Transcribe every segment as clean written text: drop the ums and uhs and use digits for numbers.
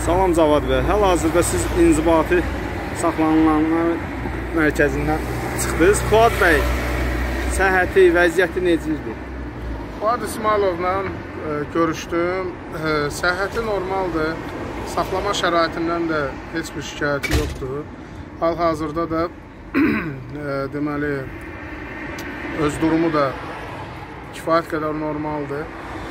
Salam Cavad bəy. Hal-hazırda siz inzibati saxlanılanlar mərkəzindən çıxdınız. Fuad bəy, səhhəti, vəziyyəti necədir? Fuad İsmayılovla görüşdüm. Səhhəti normaldır. Saxlama şəraitindən də heç bir şikayəti yoxdur. Hal-hazırda da deməli öz durumu da kifayət qədər normaldır.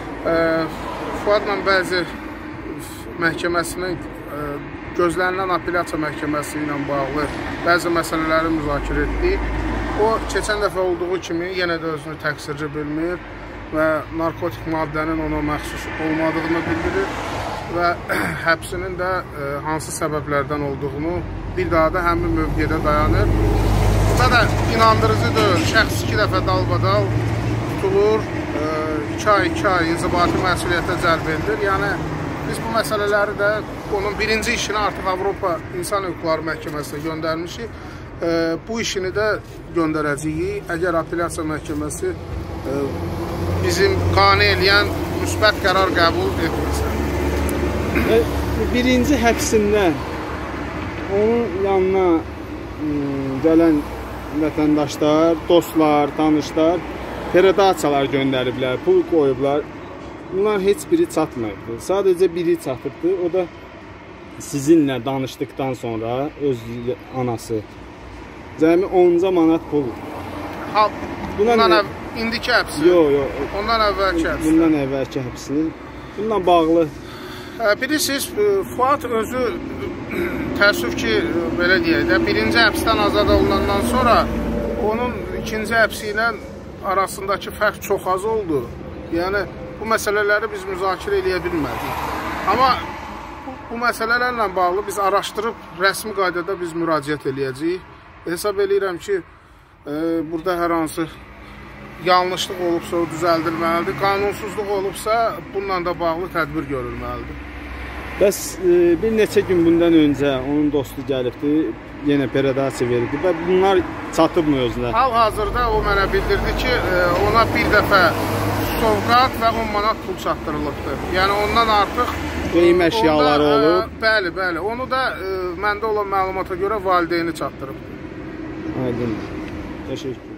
Fuadla bəzi məhkəməsinin gözlənilən apellyasiya məhkəməsi ilə bağlı bəzi məsələləri müzakirə etdik. O, keçən dəfə olduğu kimi yenə də özünü təqsirci bilmir və narkotik maddənin ona məxsus olmadığını bildirir və həbsinin də hansı səbəblərdən olduğunu bir daha da həmin mövqedə dayanır. Burada da inandırıcı deyil. Şəxs 2 dəfə dalbadal tutulur, 2 ay inzibati məsuliyyətə cəlb edilir. Yəni, biz bu məsələləri də onun birinci işini artıq Avropa İnsan Hüquqları Məhkəməsinə göndərmişik. Bu işini də göndərəcəyik. Əgər apellyasiya məhkəməsi bizim qane eləyən müsbət qərar qəbul etmirsə. Birinci həbsindən onun yanına gələn vətəndaşlar, dostlar, tanışlar peredasiyalar göndəriblər, pul qoyublar. Bunlar heç biri çatmayıbdır. Sadəcə biri çatıbdır. O da sizinlə danışdıqdan sonra öz anası cəmi 10 manat pul. Bundan indiki həbsi? Yox. Ondan əvvəlki həbsi? Bundan əvvəlki həbsinin. Bununla bağlı. Bilirsiniz, Fuad özü təəssüf ki, belə deyək də, birinci həbsdən azad olunandan sonra onun ikinci həbsi ilə arasındakı fərq çox az oldu. Yəni, bu məsələləri biz müzakirə eləyə bilmədik. Amma bu məsələlərlə bağlı biz araşdırıb, rəsmi qaydada biz müraciət eləyəcəyik. Hesab eləyirəm ki, burada hər hansı yanlışlıq olubsa, o düzəldilməlidir. Qanunsuzluq olubsa, bununla da bağlı tədbir görülməlidir. Bəs bir neçə gün bundan öncə onun dostu gəlibdi, yenə peredasiya verildi və bunlar çatıbmı özünə? Hal-hazırda o mənə bildirdi ki, ona bir dəfə sovqat və 10 manat pul çatdırılıbdır. Yəni ondan artıq qeym əşyaları olub. Bəli. Onu da məndə olan məlumata görə valideyni çatdırıb. Aydın. Təşəkkür.